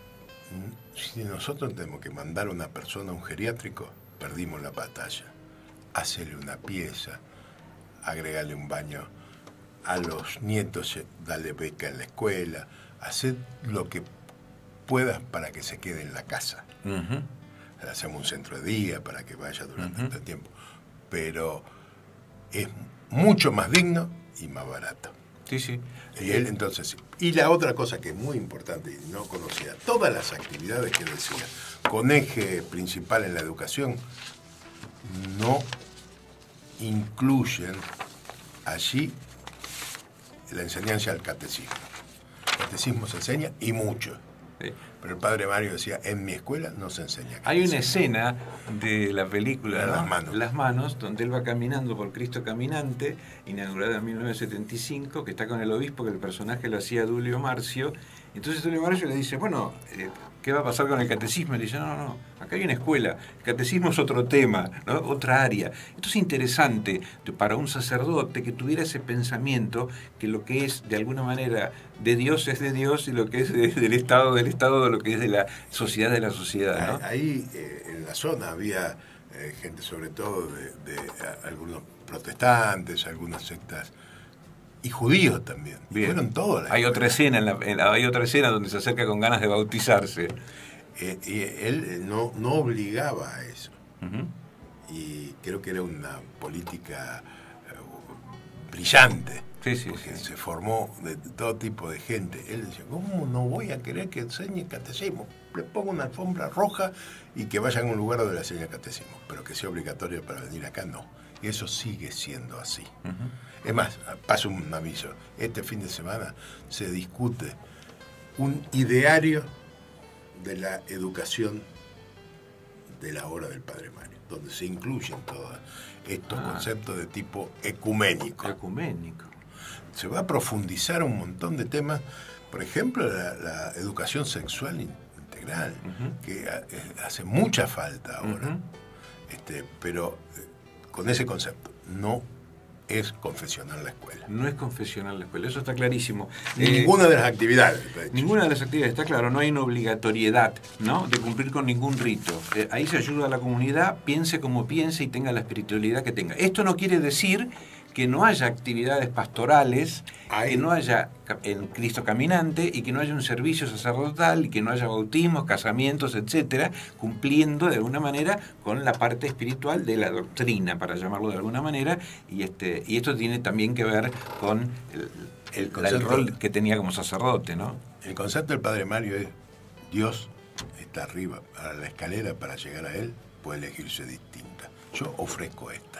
Si nosotros tenemos que mandar a una persona a un geriátrico, perdimos la batalla. Hacele una pieza, agregale un baño a los nietos, dale beca en la escuela, haced lo que puedas para que se quede en la casa. Uh-huh. Hacemos un centro de día para que vaya durante este tiempo, pero es mucho más digno y más barato. Sí. Y él entonces, y la otra cosa que es muy importante y no conocía, todas las actividades que decía, con eje principal en la educación, no incluyen allí la enseñanza del catecismo. El catecismo se enseña y mucho. Sí. Pero el Padre Mario decía, en mi escuela no se enseña. Hay una escena de la película, ¿no? Las manos, donde él va caminando por Cristo Caminante, inaugurada en 1975, que está con el obispo, que el personaje lo hacía Dulio Marcio. Entonces Dulio Marcio le dice, bueno, ¿qué va a pasar con el catecismo? Y le dice, no, acá hay una escuela, el catecismo es otro tema, ¿no? Otra área. Esto es interesante para un sacerdote que tuviera ese pensamiento que lo que es de alguna manera de Dios es de Dios y lo que es del Estado, de lo que es de la sociedad, ¿no? Ahí en la zona había gente sobre todo de algunos protestantes, algunas sectas, y judíos también. Bien. Fueron todos. Hay otra escena donde se acerca con ganas de bautizarse. Y él no obligaba a eso. Uh-huh. Y creo que era una política brillante. Sí, sí, porque sí. se formó de todo tipo de gente. Él decía, ¿cómo no voy a querer que enseñe catecismo? Le pongo una alfombra roja y que vayan a un lugar donde le enseñe catecismo, pero que sea obligatorio para venir acá, no. Y eso sigue siendo así. Es más, paso un aviso. Este fin de semana se discute un ideario de la educación de la obra del Padre Mario, donde se incluyen todos estos conceptos de tipo ecuménico. Ecuménico. Se va a profundizar un montón de temas, por ejemplo, la educación sexual integral, que hace mucha falta ahora, pero con ese concepto, no es confesional la escuela. No es confesional la escuela, eso está clarísimo. Ninguna de las actividades. De hecho. Ninguna de las actividades, está claro, no hay una obligatoriedad, ¿no?, de cumplir con ningún rito. Ahí se ayuda a la comunidad, piense como piense y tenga la espiritualidad que tenga. Esto no quiere decir que no haya actividades pastorales, que no haya en Cristo Caminante y que no haya un servicio sacerdotal y que no haya bautismos, casamientos, etcétera, cumpliendo de alguna manera con la parte espiritual de la doctrina, para llamarlo de alguna manera, y esto tiene también que ver con el rol que tenía como sacerdote, ¿no? El concepto del Padre Mario es: Dios está arriba, a la escalera para llegar a Él puede elegirse distinta. Yo ofrezco esta.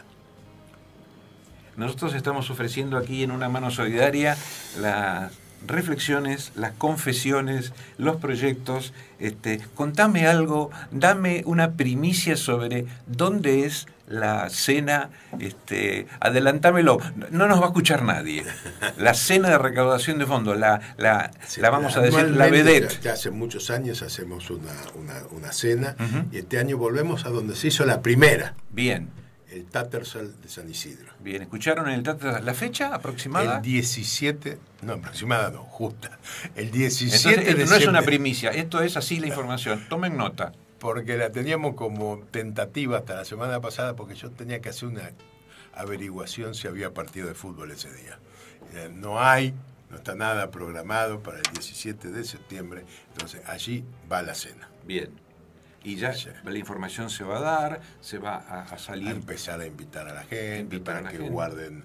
Nosotros estamos ofreciendo aquí en Una Mano Solidaria las reflexiones, las confesiones, los proyectos. Contame algo, dame una primicia sobre dónde es la cena, adelantámelo, no nos va a escuchar nadie. La cena de recaudación de fondos, la vamos a decir, la vedette. Ya hace muchos años hacemos una cena, y este año volvemos a donde se hizo la primera. Bien. El Tattersall de San Isidro. Bien, ¿escucharon en el Tattersall la fecha aproximada? El 17, no, aproximada no, justa. El 17 Entonces, de no es septiembre. una primicia, esto es así la información, tomen nota. Porque la teníamos como tentativa hasta la semana pasada, porque yo tenía que hacer una averiguación si había partido de fútbol ese día. No está nada programado para el 17 de septiembre, entonces allí va la cena. Bien. Y ya la información se va a dar, se va a salir. A empezar a invitar a la gente, para que guarden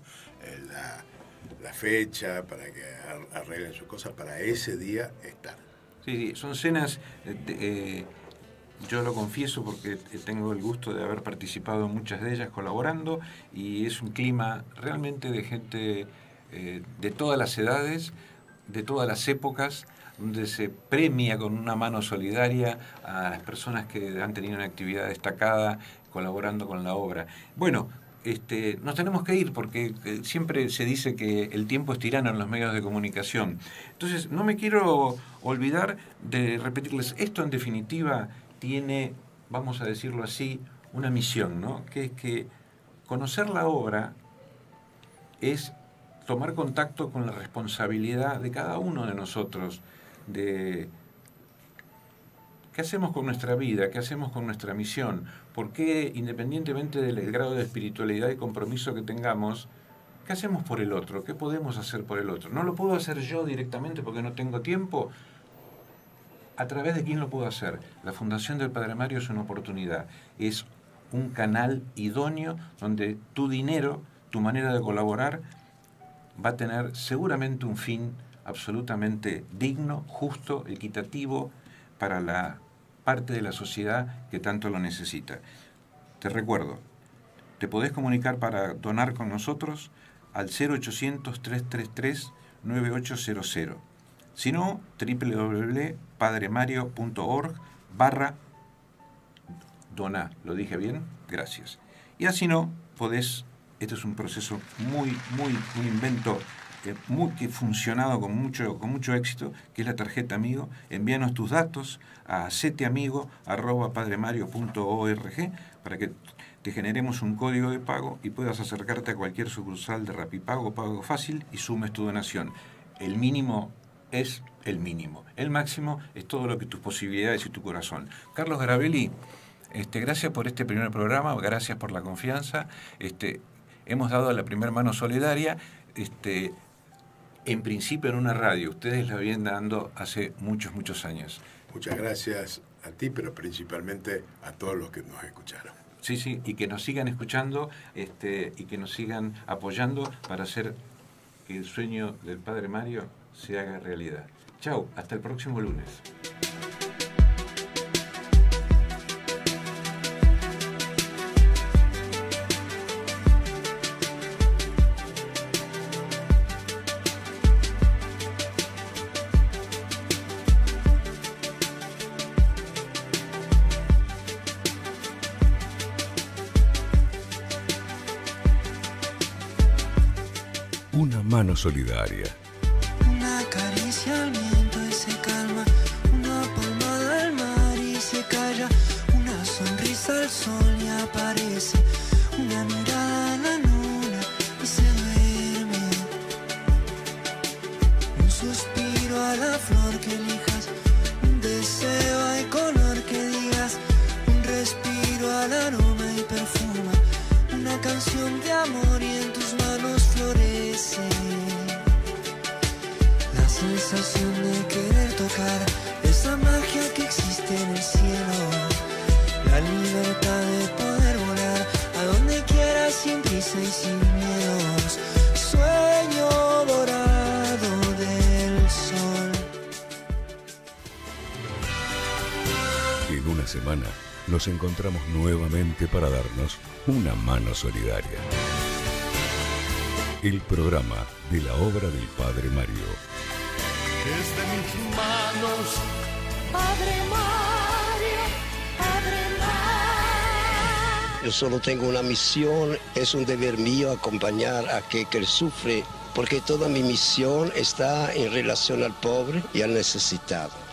la fecha, para que arreglen sus cosas, para ese día estar. Sí, son cenas, yo lo confieso porque tengo el gusto de haber participado en muchas de ellas colaborando, y es un clima realmente de gente de todas las edades, de todas las épocas, donde se premia con una mano solidaria a las personas que han tenido una actividad destacada colaborando con la obra. Bueno, nos tenemos que ir porque siempre se dice que el tiempo es tirano en los medios de comunicación. Entonces, no me quiero olvidar de repetirles, esto en definitiva tiene, vamos a decirlo así, una misión, ¿no? Que es que conocer la obra es tomar contacto con la responsabilidad de cada uno de nosotros, de qué hacemos con nuestra vida, qué hacemos con nuestra misión, por qué, independientemente del grado de espiritualidad y compromiso que tengamos, qué hacemos por el otro, qué podemos hacer por el otro. No lo puedo hacer yo directamente porque no tengo tiempo. ¿A través de quién lo puedo hacer? La Fundación del Padre Mario es una oportunidad, es un canal idóneo donde tu dinero, tu manera de colaborar, va a tener seguramente un fin absolutamente digno, justo, equitativo para la parte de la sociedad que tanto lo necesita. Te recuerdo, te podés comunicar para donar con nosotros al 0800-333-9800. Si no, www.padremario.org/doná. ¿Lo dije bien? Gracias. Y así no, podés, este es un proceso un invento que funcionado con mucho éxito, que es la tarjeta Amigo. Envíanos tus datos a seteamigo@padremario.org para que te generemos un código de pago y puedas acercarte a cualquier sucursal de Rapipago, Pago Fácil, y sumes tu donación. El mínimo es el mínimo. El máximo es todo lo que tus posibilidades y tu corazón. Carlos Garabelli, gracias por este primer programa, gracias por la confianza. Hemos dado la primera mano solidaria. En principio en una radio, ustedes la vienen dando hace muchos años. Muchas gracias a ti, pero principalmente a todos los que nos escucharon. Sí, y que nos sigan escuchando y que nos sigan apoyando para hacer que el sueño del Padre Mario se haga realidad. Chau, hasta el próximo lunes. Una mano solidaria. Una caricia al viento y se calma, una palmada al mar y se calla, una sonrisa al sol y aparece, una mirada a la luna y se duerme, un suspiro a la flor que elijas, un deseo hay color que digas, un respiro al aroma y perfuma, una canción de amor y en tus manos florece. La sensación de querer tocar esa magia que existe en el cielo, la libertad de poder volar a donde quieras sin prisa y sin miedos, sueño dorado del sol. En una semana nos encontramos nuevamente para darnos una mano solidaria. El programa de la obra del Padre Mario. Desde mis manos, Padre Mario, Padre Mario. Yo solo tengo una misión, es un deber mío acompañar a aquel que sufre, porque toda mi misión está en relación al pobre y al necesitado.